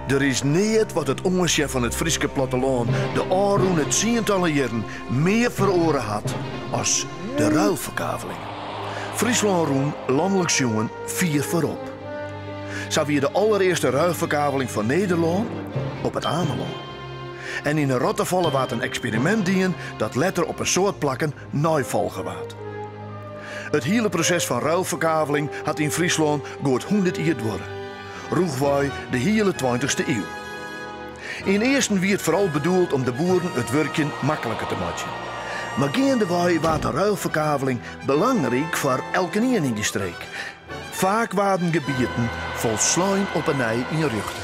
Er is niet wat het ongeschef van het Friese platteland de aanroen het tientallen jaren meer veroren had als de ruilverkaveling. Friesland roen landelijk jongen 4 voorop. Zo weer de allereerste ruilverkaveling van Nederland op het Ameland. En in een Rottevallen waard een experiment dienen dat letter op een soort plakken naaivolgen waard. Het hele proces van ruilverkaveling had in Friesland goed 100 jaar worden. Roeg wij de hele 20e eeuw. In eerste wie het vooral bedoeld om de boeren het werkje makkelijker te maken. Maar gaandeweg was de ruilverkaveling belangrijk voor elke een in die streek. Vaak waren gebieden vol sluim op een ei in ruchten.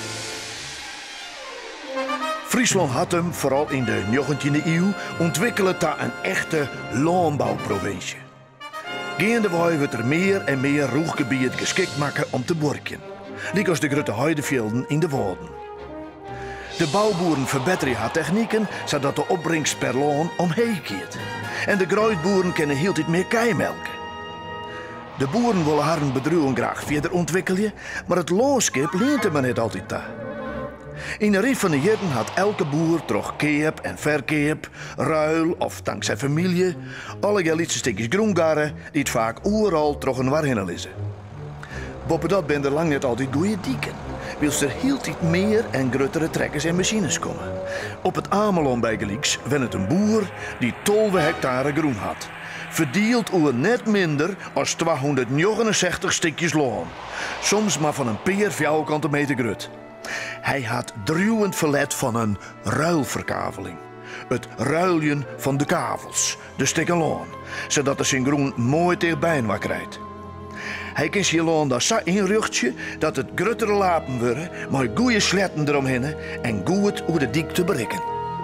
Friesland had hem vooral in de 19e eeuw ontwikkeld tot een echte landbouwprovincie. Gaandeweg wordt er meer en meer roeggebied geschikt maken om te borken. Liek als de grote heidevelden in de wouden. De bouwboeren verbeteren haar technieken zodat de opbrengst per loon omheen keert. En de gruitboeren kunnen heel tijd meer kei melken. De boeren willen haar bedrijf graag verder ontwikkelen, maar het loonskip leent er maar niet altijd daar. In de rief van de jaren had elke boer toch keep en verkeep, ruil of dankzij familie, alle gelietse stukjes groengarren die het vaak overal toch een waarheen lezen. Boven dat ben er lang niet altijd goede dieken. Wils er heel tijd meer en gruttere trekkers en machines komen. Op het Ameland bij Gelieks wen het een boer die 12 hectare groen had. Verdeeld over net minder als 269 stukjes loon. Soms maar van een peer vierkante meter grut. Hij had druwend verlet van een ruilverkaveling. Het ruiljen van de kavels, de stukken loon, zodat de zijn groen mooi tegenbij krijgt. Hij kan zijn loon daar zo inruchtje dat het gruttere lapen worden, maar goede sletten eromheen en goed hoe de dik te bereiken.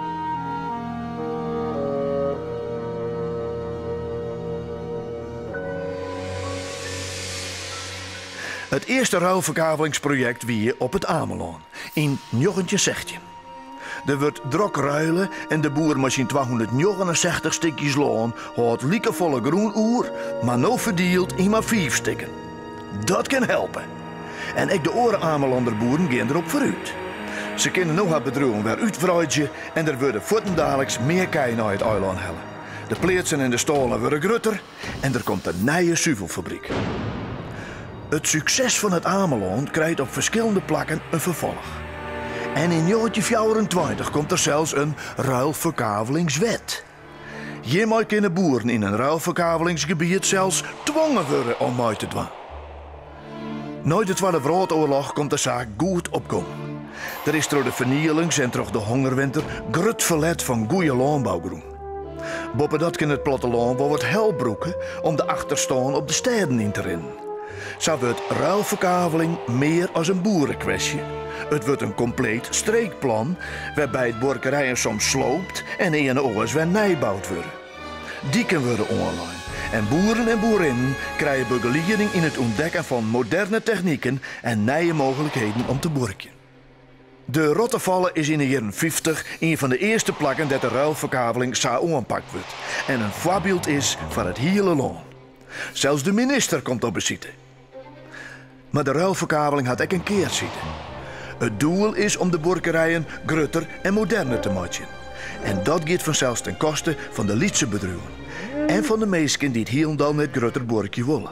Het eerste ruilverkavelingsproject wie op het Ameland in 1916. Er wordt drok ruilen en de boer met zijn 269 stukjes loon houdt liekevolle groen oer, maar nou verdeeld in maar 5 stukken. Dat kan helpen. En ik de oren Amelander boeren gaan erop vooruit. Ze kunnen nog haar bedrijven weer uitbreiden en er worden voortdurend meer kei naar het eiland hellen. De pleetsen en de stolen worden grutter en er komt een nieuwe zuivelfabriek. Het succes van het Ameland krijgt op verschillende plakken een vervolg. En in 1924 komt er zelfs een ruilverkavelingswet. Hiermee kunnen boeren in een ruilverkavelingsgebied zelfs dwongen worden om mee te doen. Na de Tweede Wereldoorlog komt de zaak goed op gang. Er is door de vernielings en door de hongerwinter grut verlet van goede landbouwgroen. Boven dat kan het platteland wel wat helbroeken om de achterstaan op de steden in te rennen. Zo wordt ruilverkaveling meer als een boerenkwestie. Het wordt een compleet streekplan waarbij het borkerijen soms sloopt en in oors weer nijbouwd worden. Dieken worden online en boeren en boerinnen krijgen begeleiding in het ontdekken van moderne technieken en nieuwe mogelijkheden om te borken. De Rottevallen is in de jaren 50 een van de eerste plakken dat de ruilverkaveling zo aangepakt wordt en een voorbeeld is van het hele land. Zelfs de minister komt op bezoek. Maar de ruilverkaveling had ook een keerzijde. Het doel is om de borkerijen grutter en moderner te maken. En dat gaat vanzelfs ten koste van de lietse bedrijven. En van de mensen die het helemaal met grutter borkje willen.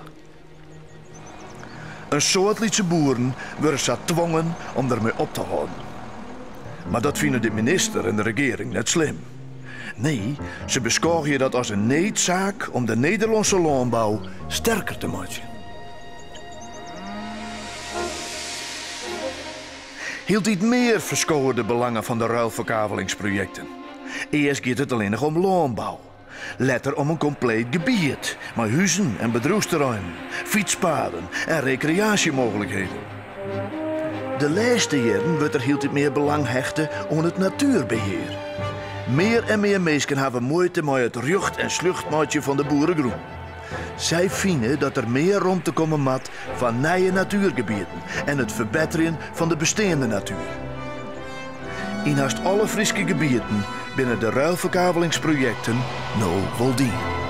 Een soort lietse boeren worden ze gedwongen om ermee op te houden. Maar dat vinden de minister en de regering net slim. Nee, ze beschouwen je dat als een noodzaak om de Nederlandse landbouw sterker te maken. Hield niet meer verschoven de belangen van de ruilverkavelingsprojecten. Eerst gaat het alleen nog om landbouw. Letter om een compleet gebied, met huizen en bedrijfsterreinen, fietspaden en recreatiemogelijkheden. De laatste jaren wordt er heel iets meer belang hechten aan het natuurbeheer. Meer en meer mensen hebben moeite met het rucht- en sluchtmaatje van de boerengroen. Zij vinden dat er meer rond te komen moet van nieuwe natuurgebieden en het verbeteren van de bestaande natuur. In haast alle Friese gebieden binnen de ruilverkavelingsprojecten nou voldien.